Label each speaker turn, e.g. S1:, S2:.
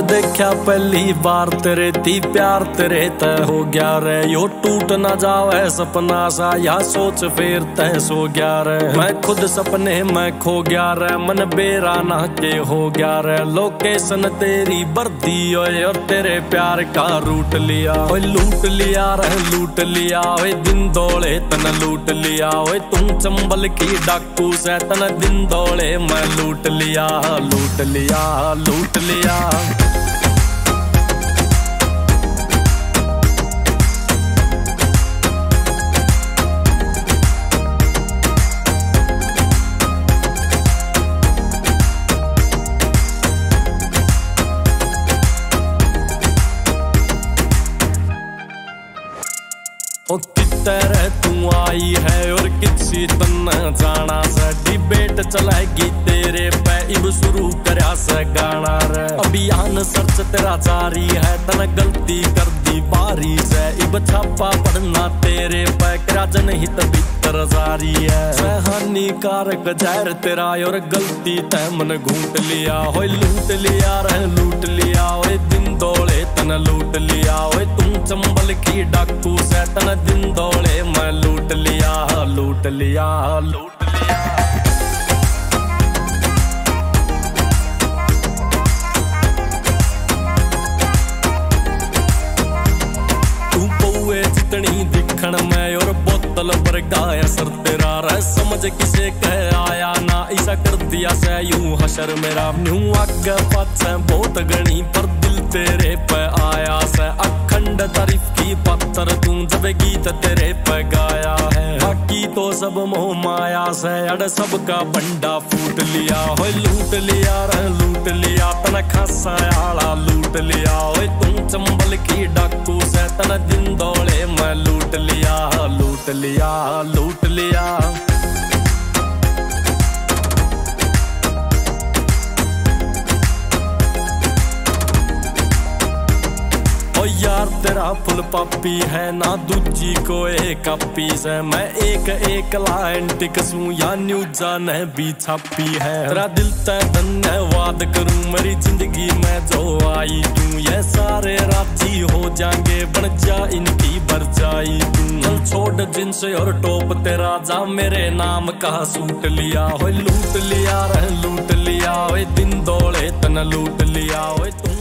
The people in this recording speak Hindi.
S1: देखा पहली बार तेरे ती प्यार तेरे तय हो गया रे। यो टूट ना जावे सपना सा या सोच फिर तय सो गया रे। मैं खुद सपने में खो गया रे, मन बेरा ना के हो गया रे। लोकेशन तेरी बर्दी ओए और तेरे प्यार का रूट लिया। ओए लूट लिया रे लूट लिया, ओए दिन दौड़े तन लूट लिया। ओए तुम चंबल की डाकू से तन दिन दौड़े मैं लूट लिया लूट लिया लूट लिया। ओ कितने तू आई है और किसी तन जाना से। डिबेट चलाएगी तेरे पे इब शुरू करया से गाना रे। अभियान सर्च तेरा जारी है, तन गलती कर दी बारी से। इब छापा पड़ना तेरे पे करा जनहित भीतर जारी है। हानिकारक जहर तेरा और गलती तय मन घूट लिया। हो लूट लिया रे लूट लिया, ओए दिन दौड़े तन लूट लिया। ओए तुम चंबल की डाकू से तन दिन दौड़े मैं लूट लिया लूट लिया लूट लिया। तू पौए जितनी दिखण में और बोतल पर गाय असर तेरा रह। समझ किसे कह आया ना ऐसा कर दिया से यूं हशर मेरा। यूं आगे पाछे बहुत गणी पर दिल तेरे पे आया से। अखंड तारीफ की पत्थर तू जब गीत तेरे पे गाया है। बाकी तो सब मोह माया से अड़ सबका बंडा फूट लिया। हो लूट लिया रे लूट लिया, तन खासा आला लूट लिया। ओए तुम चंबल की डाकू से तन दिन दौड़े मैं लूट लिया लूट लिया लूट लिया। यार तेरा फुल पापी है ना दूजी को एक पीस है। मैं एक एक लाइन टिकसूं या न्यूज़ा ने भी छापी है। तेरा दिल तय धन्यवाद करूं मेरी जिंदगी में जो आई तू। ये सारे राजी हो जाएंगे बन जा इनकी बरजाई तू। चल छोड़ जींस और टॉप तेरा जा मेरे नाम का सूट लिया। हो लूट लिया रे लूट लिया, ओए दिन दौड़े तन लूट लिया। ओए तुम